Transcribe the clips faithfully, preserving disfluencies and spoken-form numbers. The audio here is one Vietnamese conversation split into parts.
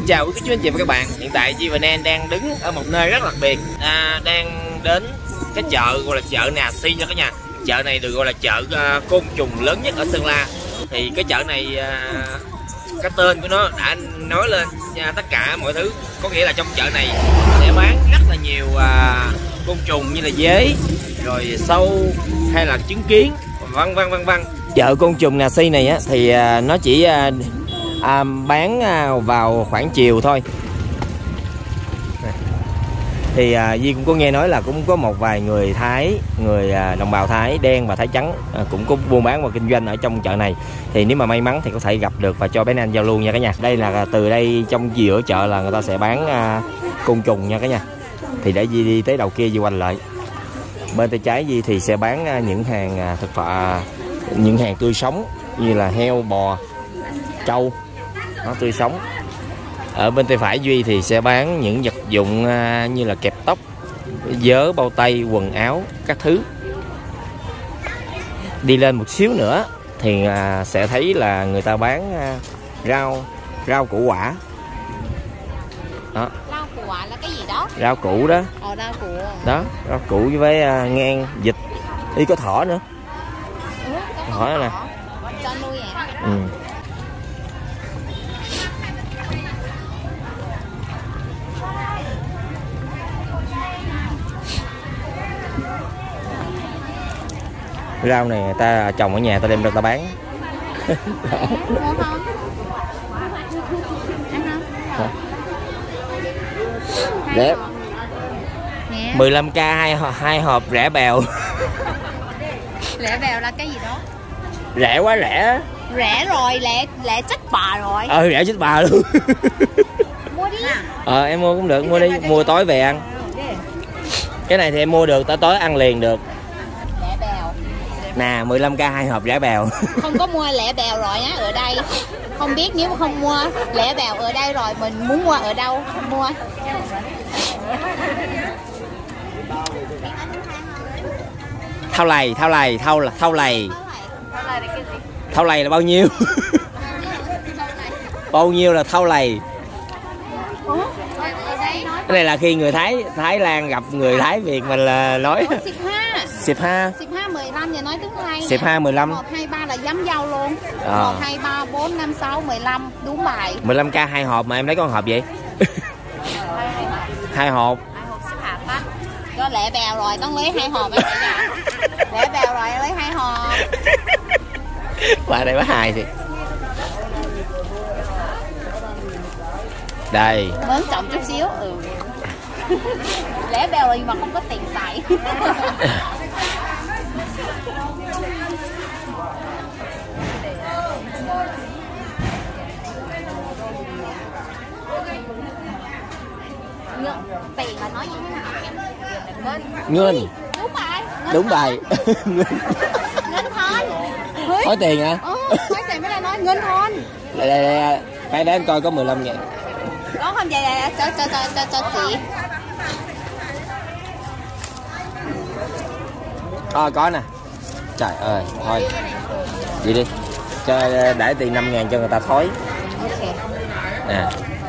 chào quý chú anh chị và các bạn. Hiện tại Duy và Nan đang đứng ở một nơi rất đặc biệt, à, đang đến cái chợ gọi là chợ Nà Si nha cả nhà. Chợ này được gọi là chợ uh, côn trùng lớn nhất ở Sơn La. Thì cái chợ này uh, cái tên của nó đã nói lên uh, tất cả mọi thứ. Có nghĩa là trong chợ này sẽ bán rất là nhiều uh, côn trùng như là dế, rồi sâu hay là trứng kiến, vân vân vân vân. Chợ côn trùng Nà Si này á, thì uh, nó chỉ uh, À, bán à, vào khoảng chiều thôi. Thì à, Duy cũng có nghe nói là cũng có một vài người Thái, người à, đồng bào Thái đen và Thái trắng à, cũng có buôn bán và kinh doanh ở trong chợ này. Thì nếu mà may mắn thì có thể gặp được và cho bé Nan giao lưu nha cả nhà. Đây là từ đây trong giữa chợ là người ta sẽ bán à, côn trùng nha cả nhà. Thì để Duy đi tới đầu kia Duy quanh lại. Bên tay trái Duy thì sẽ bán à, những hàng à, thực phẩm, à, những hàng tươi sống như là heo, bò, trâu, nó tươi sống. Ở bên tay phải Duy thì sẽ bán những vật dụng uh, như là kẹp tóc, vớ, bao tay, quần áo, các thứ. Đi lên một xíu nữa thì uh, sẽ thấy là người ta bán uh, rau rau củ quả. Đó. Rau củ quả là cái gì đó? Rau củ đó. Ờ, rau củ. Đó, rau củ với uh, ngan, vịt, đi có thỏ nữa. Ừ, có thỏ nè. Cho nuôi à? Ừ. Rau này người ta trồng ở nhà, ta đem ra ta bán. Mua không? Ăn không? Đẹp. mười lăm k hai hai hộp rẻ bèo. Rẻ bèo là cái gì đó? Rẻ quá rẻ. Rẻ rồi, lẹ lẹ chết bà rồi. Ờ rẻ chết bà luôn. Mua đi. Ờ em mua cũng được, mua đi, mua tối về ăn. Cái này thì em mua được, tới tối ăn liền được. Lẻ bèo. Nè, mười lăm k hai hộp rẻ bèo. Không có mua lẻ bèo rồi á, ở đây. Không biết nếu mà không mua lẻ bèo ở đây rồi mình muốn mua ở đâu không mua. Thau lầy, thau lầy, thau thau lầy. Thau lầy là bao nhiêu? Bao nhiêu là thau lầy? Cái này là khi người Thái Thái Lan gặp người Thái Việt mình là nói Sịp ha. Sịp ha. Sịp ha mười lăm giờ nói tiếng Thái. Sịp ha mười lăm. một hai ba là dám giao luôn. À. một hai ba bốn năm sáu mười lăm đúng bài. mười lăm k hai hộp mà em lấy con hộp vậy? Hai hộp. Hai hộp xếp hạt á. Có lẻ bèo rồi, con lấy hai hộp em ạ. Lẻ bèo rồi lấy hai hộp. Qua đây có hai thì. Đây. Mớn trọng chút xíu. Ừ. Lẻ bèo rồi mà không có tiền xài. Tiền là nói như thế nào em? Ngân. Đúng bài. Đúng bài. Ngân thon. Hỏi tiền hả? Ừ, hỏi tiền mới là nói ngân thon. Đây đây đây. Phải để em coi có mười lăm ngàn. Có không vậy này, cho cho cho cho cho chị. Ờ có nè. Trời ơi, thôi. Vậy đi. Cho để tiền năm ngàn cho người ta thối. Ok. Nè.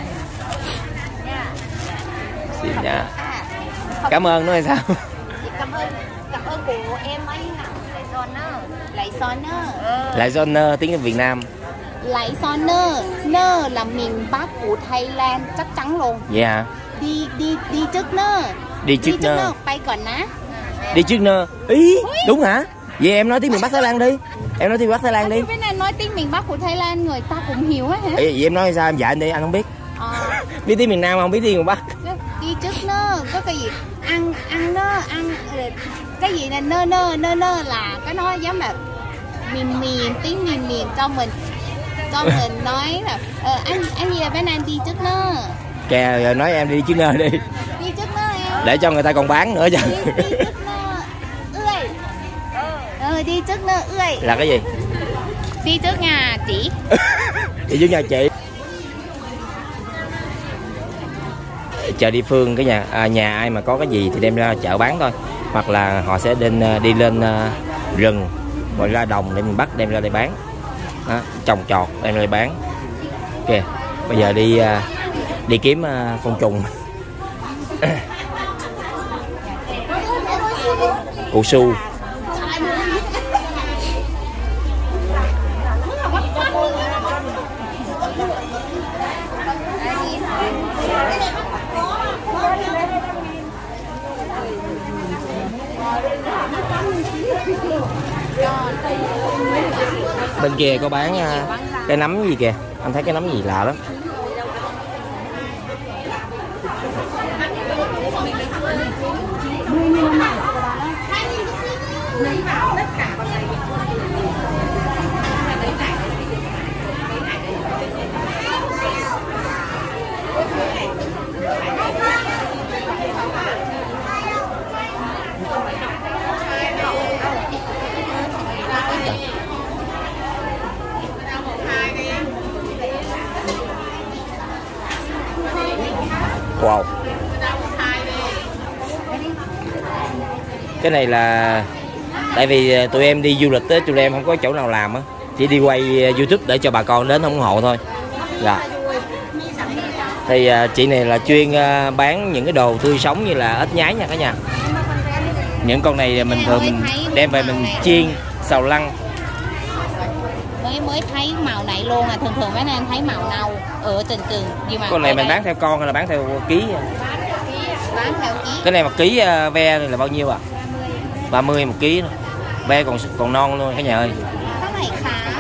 Xin nha. Cảm ơn nó hay sao? Cảm ơn, cảm ơn của em ấy nào. Lại son nơ. Lại son nơ. Lại son nơ tiếng Việt Nam. Lại son nơ. Nơ là miền Bắc của Thái Lan chắc chắn luôn. Dạ. Yeah. Đi đi đi trước nơ. Đi trước, đi trước nơ. nơ. Bay còn á. Đi trước nơ. Ý, đúng hả? Vậy em nói tiếng miền Bắc Thái Lan đi. Em nói tiếng miền Bắc Thái Lan đi. Bên này nói tiếng miền Bắc của Thái Lan người ta cũng hiểu á hả? Ê, vậy em nói sao em dạy anh đi, anh không biết. À. Biết tiếng miền Nam không biết tiếng miền Bắc. Đi trước nơ, có cái gì ăn ăn nơ, ăn cái gì là nơ nơ nơ nơ là cái nói giống là miền miền tiếng miền miền cho mình cho mình nói là ờ, anh anh gì là bên anh đi trước nơ. Kè rồi nói em đi trước nơ đi. Đi trước nơ em. Để cho người ta còn bán nữa chứ. Đi, đi trước nơ. Ơi. Ờ đi trước nơ ơi. Là cái gì? Đi trước nhà chị. Đi trước nhà chị. Chợ địa phương cái nhà à, nhà ai mà có cái gì thì đem ra chợ bán thôi, hoặc là họ sẽ đi, đi lên uh, rừng rồi ra đồng để mình bắt đem ra đây bán. Đó, trồng trọt đem ra đây bán. Ok, bây giờ đi uh, đi kiếm uh, con trùng. Cụ su. Bên kia có bán uh, cái nấm gì kìa, anh thấy cái nấm gì lạ lắm. Wow. Cái này là tại vì tụi em đi du lịch á, tụi em không có chỗ nào làm á, chỉ đi quay YouTube để cho bà con đến ủng hộ thôi. Dạ. Thì chị này là chuyên bán những cái đồ tươi sống như là ếch nhái nha cả nhà. Những con này mình thường mình đem về mình chiên, xào lăn. Mới mới thấy màu này luôn à, thường thường mấy anh thấy màu nâu ở trên trường. Nhưng mà con này mình bán theo con hay là bán theo ký? Bán theo ký. Cái này một ký ve này là bao nhiêu à? ba mươi một ký. Ve còn còn non luôn cả nhà ơi. Cái này khá.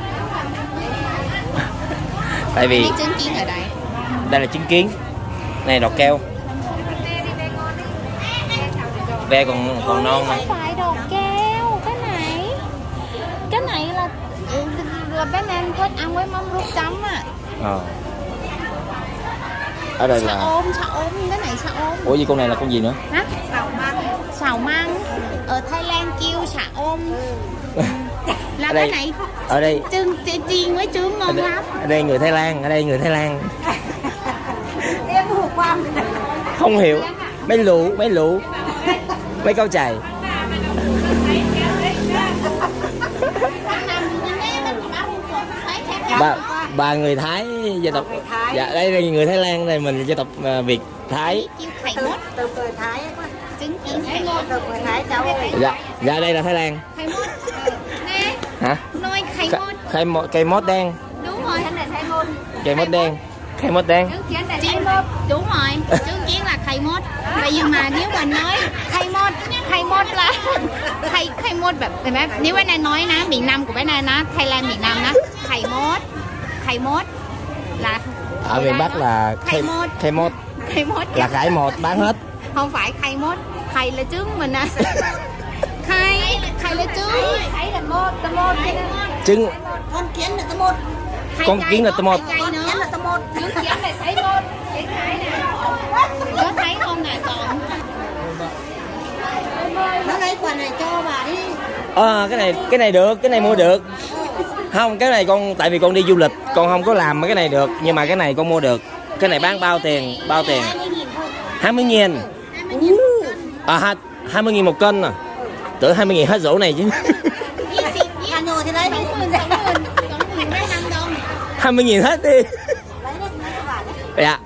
Tại vì trứng kiến ở đây. Đây là trứng kiến. Này đọt keo. Ve còn còn non này. Không phải đọt keo, cái này. Cái này là là bé Nam thích ăn với mắm ruốc chấm á. Ờ. Ở đây xà là ôm, xà ôm, cái này xà ôm. Ủa gì con này là con gì nữa? Hả? Xào măng. Xào măng. Ở Thái Lan kêu xà ôm. Là ở cái đây, này ở đây trứng chiên với trứng ngon ở đây, lắm. Ở đây người Thái Lan, ở đây người Thái Lan. Không hiểu. Mấy lụ, mấy lụ. Mấy câu chày. Bà, bà người Thái dân tộc. Dạ đây là người Thái Lan, này mình dân tộc uh, Việt Thái. Từ người Thái. Trứng chiên Thái ngon. Từ người Thái cháu. Dạ, dạ đây là Thái Lan. Khay mốt. Nè. Hả? Nói khay mốt. Khay mốt, cây mốt đen. Đúng rồi, cái này khay mốt. Cây mốt đen. Khay mốt đen. Trứng mốt. Đúng rồi, trứng chiên là khay mốt. Vậy nhưng mà nếu mà nói khay mốt, khay mốt là khay khay mốtแบบnếu bé này nói ná miền Nam của bé này ná Thái Lan miền Nam ná khay mốt. Khay mốt là ở miền Bắc là khay mốt. Khay mốt. Khay mốt là khải một bán hết. Không phải khay mốt, khay là trứng mình à. Khay, khay là trứng. Khay là mốt, tơ mốt. Trứng. Con kiến là tơ mốt. Con kiến là tơ mốt. Con kiến là tơ mốt. Trứng kiến là sấy mốt. Có thấy không nè còn. Nó lấy quần này cho bà đi. Ờ à, cái này cái này được, cái này mua được. Không, cái này con tại vì con đi du lịch con không có làm cái này được, nhưng mà cái này con mua được. Cái này bán bao tiền, bao tiền. hai mươi nghìn. À hai mươi nghìn một cân à. Tưởng hai mươi nghìn hết rổ này chứ. hai mươi nghìn hết đi. Dạ.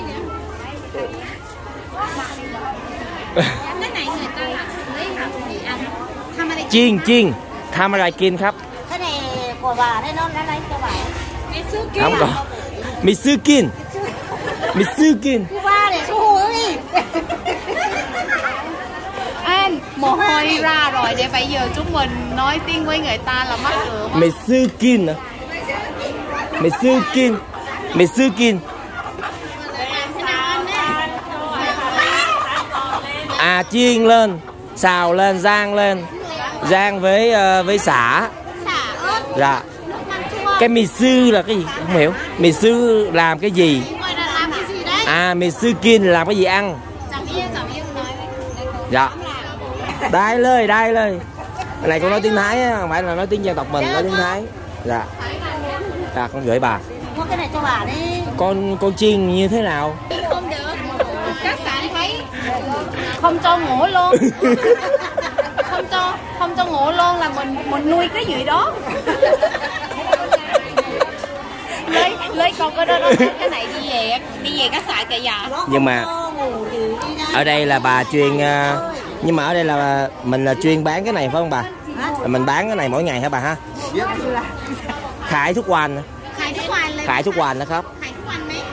Cái này người ta là lấy làm gì ăn? Chiên chiên, Tamarakinครับ. Cái này của bà đây nó lấy cho bà. Mitsukin. Không có. Mitsukin. Mitsukin. Ba để thu đi. Anh, mồ hôi ra rồi để bây giờ chúng mình nói tiếng với người ta là mắc cửa. Mitsukin. Mitsukin. Mitsukin. À chiên lên, xào lên, rang lên, rang với uh, với sả. Dạ. Cái mì sư là cái gì? Không hiểu. Mì sư làm cái gì? À mì sư kin làm cái gì ăn? Dạ. Đây lời, đây lời. Cái này con nói tiếng Thái á, không phải là nói tiếng dân tộc mình, nói tiếng Thái. Dạ. À con gửi bà. Mua cái này cho bà đi. Con con chiên như thế nào? Không được. Các bạn thấy không cho ngủ luôn. Không cho không cho ngủ luôn là mình mình nuôi cái gì đó. lấy lấy con có đó, đó cái này đi về đi về các xài kìa giờ. Nhưng mà ở đây là bà chuyên uh, nhưng mà ở đây là mình là chuyên bán cái này phải không bà? Mình bán cái này mỗi ngày hả bà ha? Khải thuốc hoành. Khải thuốc hoành. Khải thuốc hoành đóครับ. Khải thuốc hoành đấy.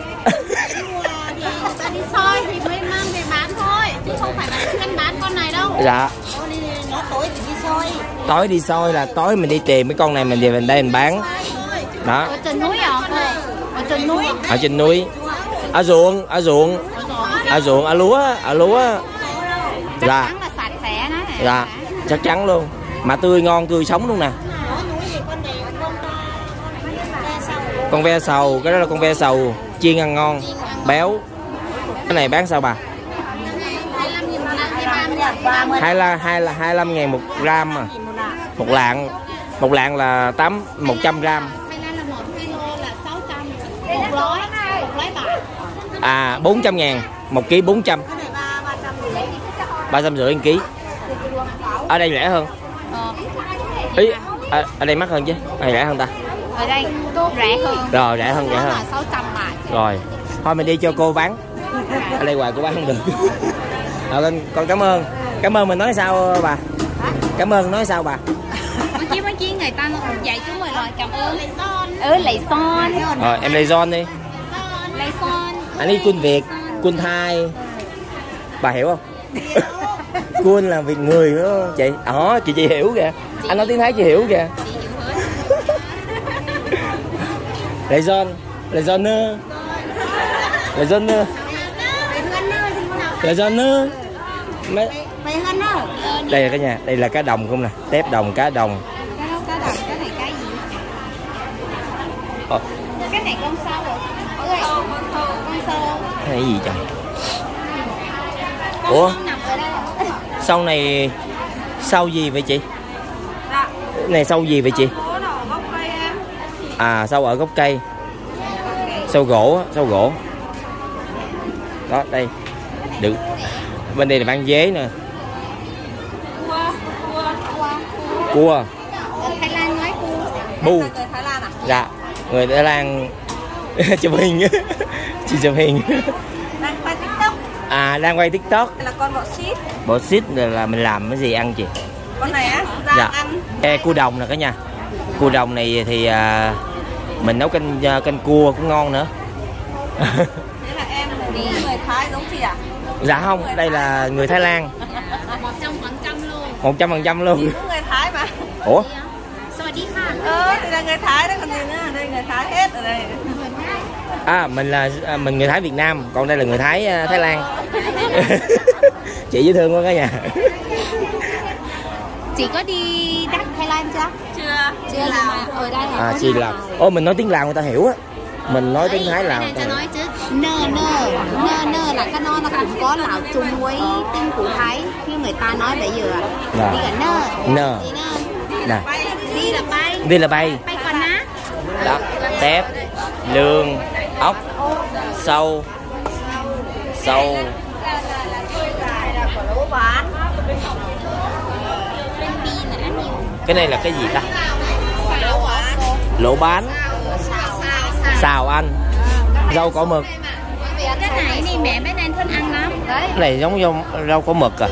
Ta đi soi thì mới mang về bán thôi, chứ không phải là chuyên bán con này đâu. Dạ. Nó tối thì đi soi. Tối đi soi là tối mình đi tìm cái con này mình về mình đây mình bán. Đó. Ở trên núi à? Ở trên núi. Ở trên núi. Ở ruộng, ở ruộng. Ở ruộng, ở lúa, ở lúa. Chắc dạ. chắn là sạch sẽ đó. Dạ, chắc chắn luôn. Mà tươi ngon, tươi sống luôn nè. Con ve sầu, cái đó là con ve sầu chiên ăn ngon, béo. Cái này bán sao bà? Hai là hai là hai mươi lăm ngàn một gram mà. Một lạng, một lạng là tám một trăm gram. Một lói, một lói bạc. À bốn trăm ngàn, một ký bốn trăm. Ba trăm rưỡi một ký. Ở đây rẻ hơn. Ý, ở, ở đây mắc hơn chứ? Ở đây rẻ hơn ta? Ở đây rẻ hơn. Rồi rẻ hơn, rẻ hơn. sáu trăm bạc. Rồi, thôi mình đi cho cô bán. Ở đây hoài cô bán không được. Rồi con, con cảm ơn. Cảm ơn mình nói sao bà? Cảm ơn nói sao bà? Mấy chiếc mấy chiếc người ta dạy chúng mình rồi, cảm ơn. Ừ, lấy son. Rồi em lấy son đi. Lấy son. Anh đi quân Việt, quân Thai. Bà hiểu không? Quân là việc người đúng không chị? Đó, chị chị hiểu kìa. Anh nói tiếng Thái chị hiểu kìa. Lấy son, lấy son nữa. Lấy son nữa. Lấy son nữa. Đây là cái nhà, đây là cá đồng không nè, tép đồng, cá đồng. Cái đó cá đồng, cái này cá gì? Ờ. Cái này con sâu rồi. Ôi, con sâu. Cái này gì trời? Con ủa? nằm ở đây. Sau này sau gì vậy chị? Dạ. Này sau gì vậy chị? À sau ở gốc cây. Sâu gỗ, sâu gỗ. Đó đây. Được. Bên đây là bán dế nè. Cua. Thái Lan nói cua. Bu. Thái Lan à? Dạ. Người Thái Lan chụp hình. Chị chụp hình. Đang quay TikTok. À đang quay TikTok. Là con bọ xít. Bọ xít là mình làm cái gì ăn chị? Con này á, rang dạ. ăn. Ê, cua đồng nè cả nhà. Cua đồng này thì à, mình nấu canh canh cua cũng ngon nữa. Thế là em đi người Thái giống chị à? Dạ không, đây là người Thái Lan. một trăm phần trăm luôn. một trăm phần trăm luôn. Cũng người Thái mà. Ủa? Sao đi ha? Ờ, thì là người Thái đó, còn gì nữa, đây người Thái hết ở đây. À, mình là à, mình người Thái Việt Nam, còn đây là người Thái uh, Thái Lan. Chị dễ thương quá cả nhà. Chị có đi Đắk Thái Lan chưa? Chưa. Chưa là mà ở đây là À, chị Lào. Ô, mình nói tiếng Lào người ta hiểu á. Mình nói tiếng Thái Lào. Cho nói chứ. Nơ nơ, nơ nơ là cái nó nó cũng có Lào chung với tiếng của Thái. Như người ta nói bây giờ. Dạ. Đi là nơ. Nơ. Nè. Đi là bay. Đi là bay. Bay con á. Đó. Tép, lương, ốc, sâu, sâu. Cái này là cái gì ta? Lỗ bán. Xào anh. Rau cỏ mực. Cái này thì mẹ mấy anh thích ăn lắm. Đấy. Cái này giống như rau cỏ mực à?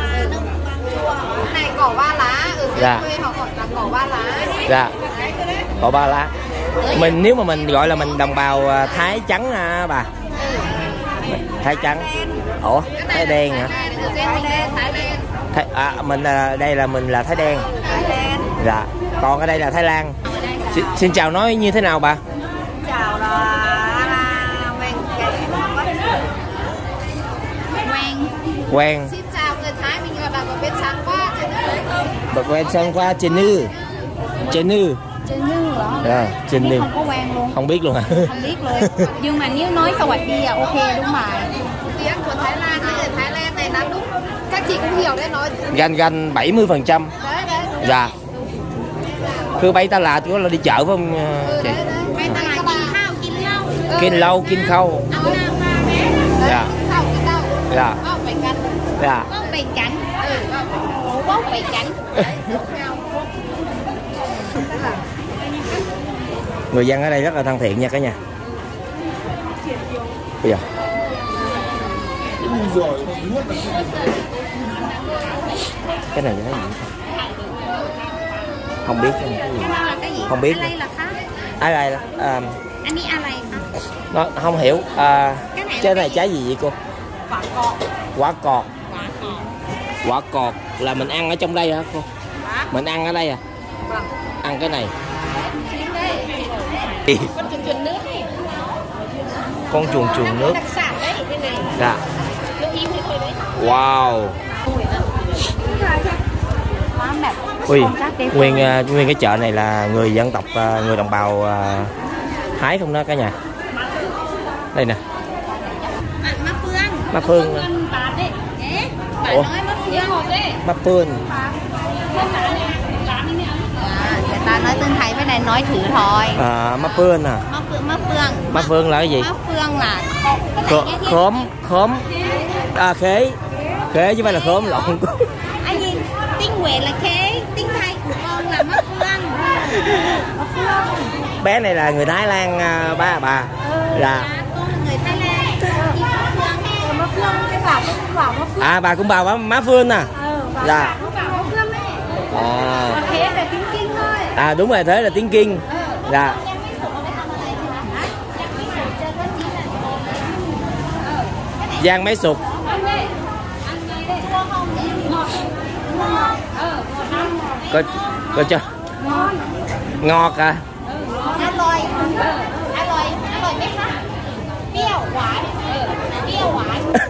Này cỏ ba lá. Ừ, dạ. quê họ gọi là cỏ ba lá. Dạ. Cỏ ba lá. Mình nếu mà mình gọi là mình đồng bào Thái trắng à, bà. Thái trắng. Ủa, Thái đen hả? Thái, à, mình là đây là mình là Thái đen. Dạ. Còn ở đây là Thái Lan. Xin, xin chào nói như thế nào bà? Chào là mình Quen. Quen. Xin chào người Thái, mình gọi là ở bên sáng qua. Bật quen sang qua trên nư. Trên nư. Trên như hả? Dạ, trên nư. Không có quen luôn. Không biết luôn hả? Không biết luôn. Nhưng mà nếu nói sao đi là ok đúng mà. Tiếng của Thái Lan hay là Thái Lan này là đúng. Các chị cũng hiểu đấy nói. Ganh ganh bảy mươi phần trăm. Đấy đấy. Dạ. Cứ bay ta là tôi là đi chợ phải không chị? Bay ta làกินข้าวกินเหล้า Kinh lâu, kinh khâu. Dạ. Dạ. Có bệnh cảnh. Dạ. Có bệnh cảnh. Ừ, có bệnh cảnh. Người dân ở đây rất là thân thiện nha cả nhà. Bây giờ cái này nó gì không biết cái cái đó là cái gì? không biết Ở đây là khác. ai đây là à, Anh đi ở đây hả? nó không hiểu à, Cái này là cái cái này gì? trái gì vậy cô? Quả cọt. Quả cọt. Quả cọt. Quả cọt là mình ăn ở trong đây hả cô? Mình ăn ở đây à? Vâng. Ăn cái này. Con chuồn chuồn nước này. Con chuồn chuồn nước. Đặc sản đấy cái này. Dạ. Nước im thì thôi đấy. Wow. Quá đẹp. Ui, nguyên uh, nguyên cái chợ này là người dân tộc uh, người đồng bào uh, Thái không đó cả nhà. Đây nè. À, má phương. Má phương. Bà đấy. Đấy. Bà Ủa? nói má phương đấy. Má phương. À, người ta nói tương Thái với này nói thử thôi. À, má phương à. Má phương, má phương. Má phương là cái gì? Má phương là Khớ, khóm, khóm. À khế. Khế chứ phải là khóm lộn. Anh nhìn tiếng Huế là khế, tiếng Thái của con là má phương. Má phương. Bé này là người Thái Lan uh, ba bà. Ừ, Dạ. Con là người Thái Lan. Má phương, cái bảo cũng bảo má phương. À bà cũng bảo má, má Phương à. Ừ, Dạ. cũng bảo má phương đấy. À. Thế là tiếng Kinh thôi. À đúng rồi, thế là tiếng Kinh. Dạ. Giang máy sụt. Có có cho ngọt à. Ăn rồi, ăn rồi, ăn rồi biết không? Biêu quả, biêu quả.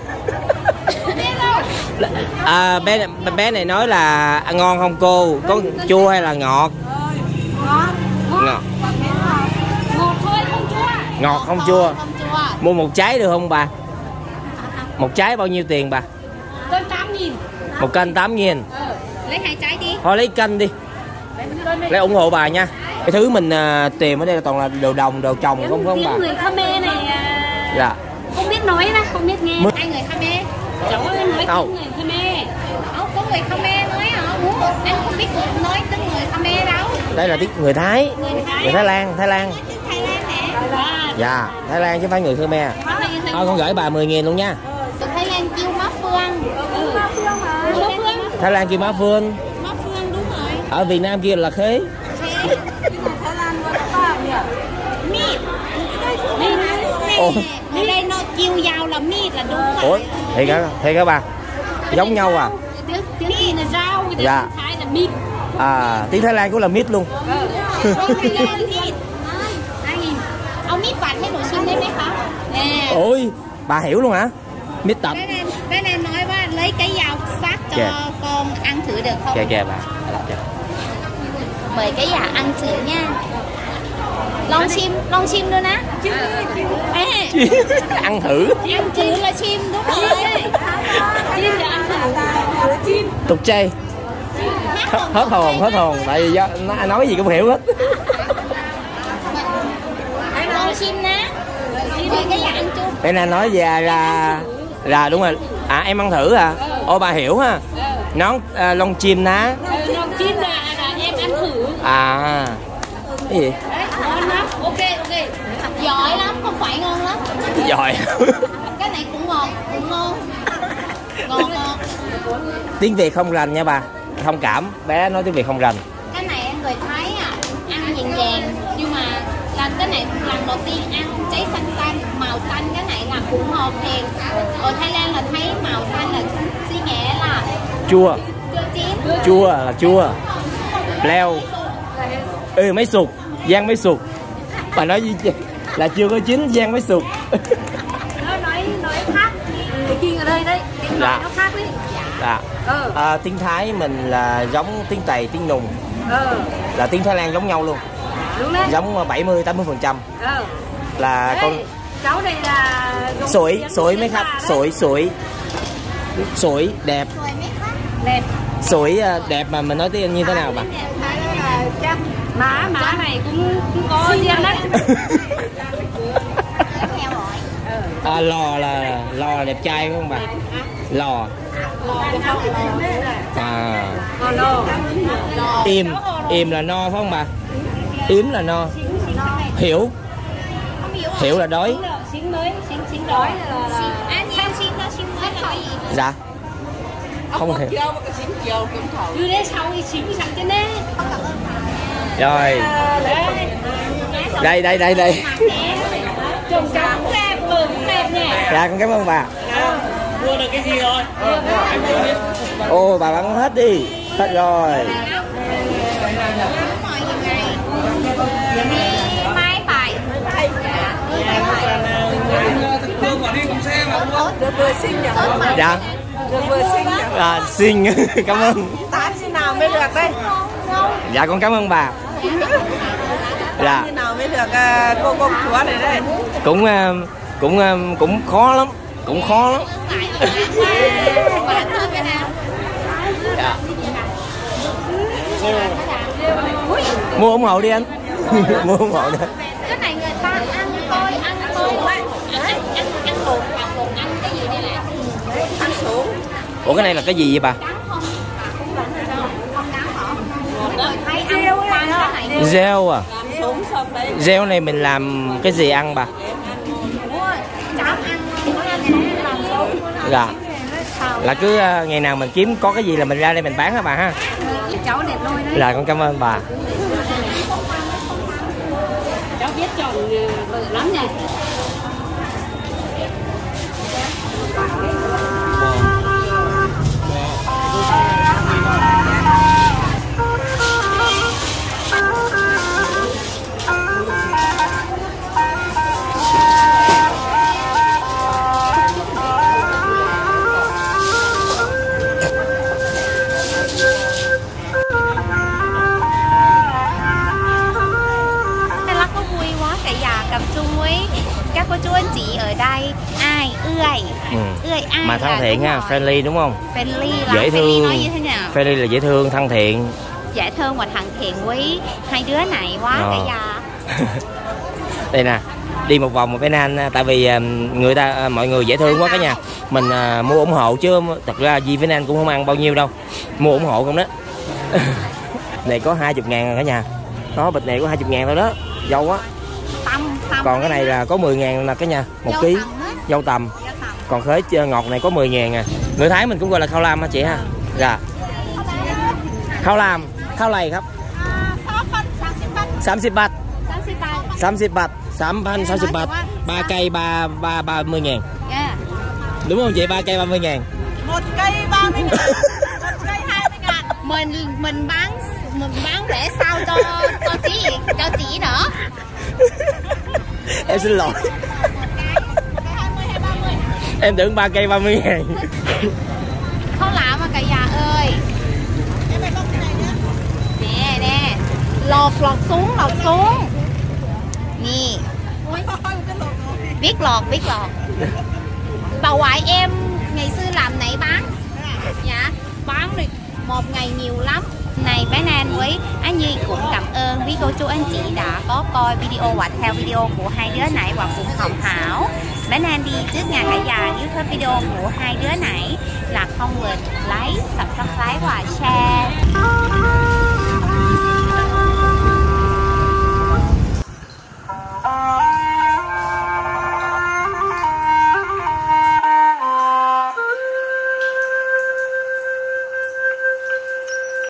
À, bé bé này nói là ngon không cô? Có chua hay là ngọt? Ngọt. Ngọt. Ngọt thôi, không chua. Ngọt không chua. Không chua. Mua một trái được không bà? Một trái bao nhiêu tiền bà? Cân tám nghìn. Một cân tám nghìn. Ừ. Lấy hai trái đi. Thôi lấy cân đi. Lấy ủng hộ bà nha. Cái thứ mình uh, tìm ở đây là toàn là đồ đồng, đồ trồng không không bà? Tiếng người Khmer này à, Dạ. không biết nói đó, không biết nghe. Mới... Hai người Khmer. Cháu ơi nói Đâu? tiếng người Khmer. Không có người Khmer nói hả? Em không biết nói tiếng người Khmer đâu. Đây là tiếng người Thái. Người Thái. Người Thái Lan, Thái Lan. Nói tiếng Thái Lan nè. Dạ, Thái Lan chứ không phải người Khmer. Thôi con gửi bà mười nghìn luôn nha. Từ Thái Lan kêu má Phương. Ừ. Má Phương hả? Má Phương. Thái Lan kêu má Phương. Má Phương đúng rồi. Ở Việt Nam kia là khế. Thế. Thái Lan gọi là bao nhỉ? Mít. Mít. Ủa? Ở đây nó chiều giàu là mít là đúng rồi. Ủa, thiệt hả? Thiệt hả bà? Giống nhau à? Tiếng tiếng Kinh là rau, tiếng Dạ. Thái là mít. À, tiếng Thái Lan cũng là mít luôn. Tiếng Thái Lan mít. Anh nhìn. Ông mít vặt hay đồ xin đấy mấy hả? Nè. Ôi, bà hiểu luôn hả? Mít tập. Cái này, cái này nói ba lấy cái dao sắc cho Kìa. con ăn thử được không? Kìa kìa bà. Mời cái giả ăn thử nha. Long chim, long chim luôn á. Ê, Ăn thử. ăn thử là chim đúng rồi. Chim là ăn thử. Chim. Tục chay. Hết hồn, hết hồn. Tại vì do, nó nói gì cũng hiểu hết. Long chim ná. Mời cái giả ăn chung. Cái này nói về là là đúng rồi. À em ăn thử à? Ô bà hiểu ha. Nón à, lông chim ná. Long chim là, là em ăn thử. À. Cái gì? Ngon lắm. Ok ok. Giỏi lắm, không phải ngon lắm. Giỏi. Cái này cũng ngon, cũng ngon. Ngon ngon. Tiếng Việt không rành nha bà. Thông cảm, bé nói tiếng Việt không rành. Cái này người Thái à, ăn vàng vàng nhưng mà lần cái này lần đầu tiên ăn trái xanh xanh, màu xanh cái này là cũng ngọt thiệt. Ở Thái Lan là thấy màu xanh là suy nghĩa là Chua. chưa chín. Chua là chua. Leo. Ừ mấy sụt. Giang mấy sụt. Bà nói gì chứ? Là chưa có chín giang mấy sụt. Nó nói nói khác. Cái kia ở đây đấy, tiếng nói nó khác đấy. Dạ. Ừ. À, tiếng Thái mình là giống tiếng Tày, tiếng Nùng. Ừ. Là tiếng Thái Lan giống nhau luôn. Đúng đấy. Giống bảy mươi tám mươi phần trăm. Ừ. Là Đấy, con cháu đây là sủi, sủi mấy khách, sủi sủi. Sủi đẹp. đẹp. Sủi đẹp mà mình nói tiếng như thế nào bà? Má má này cũng, cũng có riêng đấy. À, lò là lò là đẹp trai phải không bà? Lò. À. Im, im là no phải không bà? Yếm là no. Hiểu. Không hiểu à? Hiểu là đói. Xính mới, xính xính đói là là À, nhiều xin đó, xin mới là cái gì? Dạ. Không hiểu. đưa đến sau thì xính sẵn cho nên. Rồi. Đây đây đây đây. Trồng cá cũng đẹp, bờ cũng đẹp nè. Dạ con cảm ơn bà. Mua được cái gì rồi? Ô bà bán hết đi. Hết rồi. Mai bài. Được vừa xinh nhỉ? Dạ. Được vừa xinh nhỉ? À, xin cảm ơn. Tám như nào mới được đây? Dạ con cảm ơn bà. Dạ. Như nào mới được à, cô công chúa này đây? Cũng uh, cũng uh, cũng khó lắm, cũng khó lắm. Dạ. Mua ủng hộ đi anh. Mua ủng hộ đi. Cái này người ta ăn tôi ăn tôi ăn ăn ăn ăn bột ăn bột ăn cái gì đây nè? Ăn xuống. Ủa cái này là cái gì vậy bà? Thấy ăn pan cái này Gel à? Xuống xong đấy. Gel này mình làm cái gì ăn bà? cháu ăn làm sống. Dạ. Là cứ uh, ngày nào mình kiếm có cái gì là mình ra đây mình bán hả bà ha? Cháu đẹp đôi đấy. Dạ con cảm ơn bà. Cháu biết chọn bự lắm nè. Các cô chú anh chị ở đây ai ươi Ừ. ươi ai Mà thân thiện ha, friendly đúng không? Friendly là Dễ friendly thương. nói như thế nào? Friendly là dễ thương, thân thiện. Dễ thương và thân thiện quý hai đứa này quá Ờ. cả nhà. Đây nè, đi một vòng một bên Anh, tại vì uh, người ta uh, mọi người dễ thương quá cả nhà. Mình uh, mua ủng hộ chứ thật ra gì với Anh cũng không ăn bao nhiêu đâu. Mua ủng hộ không đó. Này có hai mươi ngàn rồi cả nhà. Đó, bịch này có hai mươi ngàn thôi đó. Dâu quá. Tâm, tâm Còn cái này là có mười ngàn là cả nhà, một dâu ký. tầm á. Dâu tầm. Dâu tầm. Còn khế ngọt này có mười ngàn à. Người Thái mình cũng gọi là khao lam hả chị ha? Dạ. Khao lam, khao lầyครับ 30 bát. sáu mươi bát, sáuพันsáu mươi bát. ba cây ba ba ba mươi ngàn. Yeah. Đúng không chị? ba cây ba mươi ngàn. Một cây ba mươi ngàn. Một cây hai mươi ngàn. Mình mình bán mình bán rẻ sao cho cho chị cho chị nữa. Em xin lỗi. Em tưởng ba cây ba mươi ngàn. Không làm mà cả nhà ơi. Nè nè. Lọt lọt xuống lọt xuống. Nè. Biết lọt biết lọt. Bà ngoại em ngày xưa làm này bán. Dạ bán được một ngày nhiều lắm. Này bé Nan với anh Nhi cũng cảm ơn quý cô chú anh chị đã có coi video và theo video của hai đứa này và cùng Hồng Hảo. Bé Nan đi trước nhà cả nhà. Nếu thích video của hai đứa này là không quên like, subscribe và share.